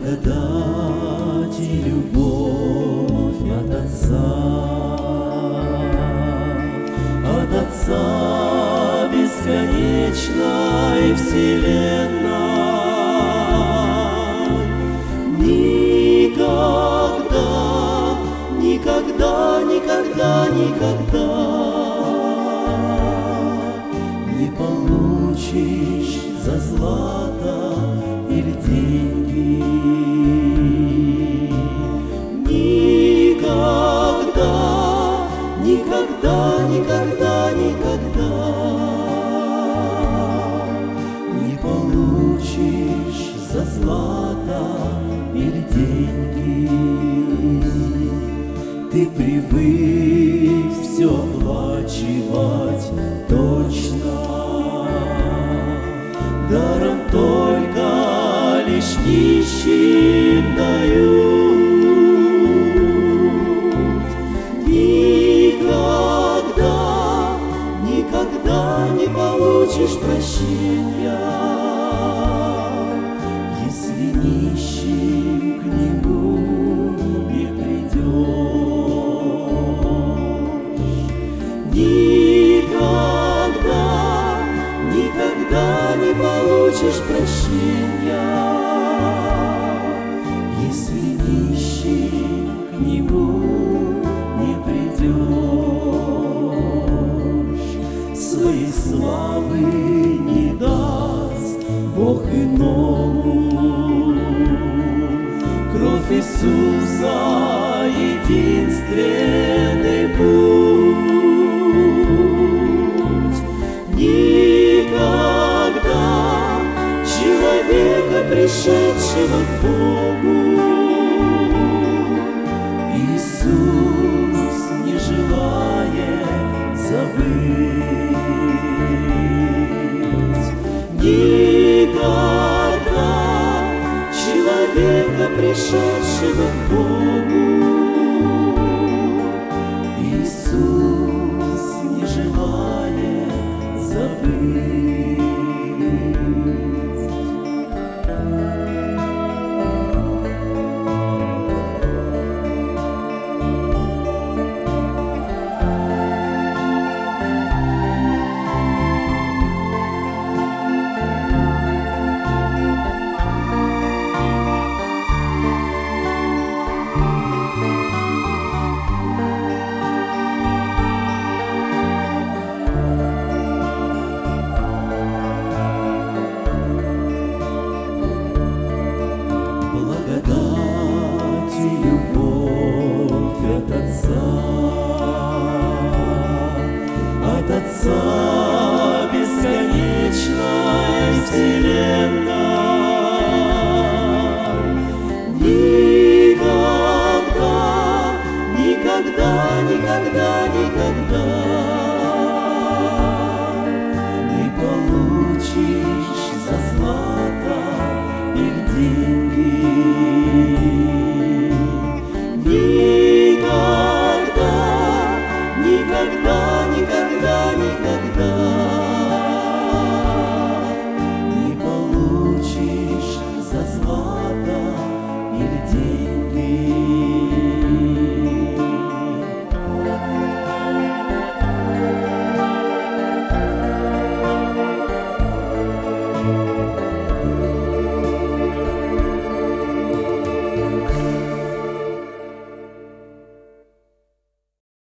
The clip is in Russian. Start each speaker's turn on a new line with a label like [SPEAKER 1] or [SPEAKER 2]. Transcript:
[SPEAKER 1] Благодать и любовь от Отца бесконечной вселенной. Никогда, никогда, никогда, никогда не получишь за злато или деньги. Никогда, никогда, никогда, никогда не получишь за злато или деньги. Ты привык все оплачивать точно, даром только лишь нищим дают. Никогда, никогда не получишь прощения, если нищим к нему не придешь. Никогда, никогда не получишь прощения, если нищим к нему не придешь. Своей славы не даст Бог иному, кровь Иисуса единственный путь. Никогда человека, пришедшего к Богу, Иисус не желает забыть. Никогда человека, пришедшего к Богу, Иисус не желает забыть. Благодать и любовь от Отца бесконечной вселенной. Никогда, никогда, никогда, никогда не получишь за злато или деньги.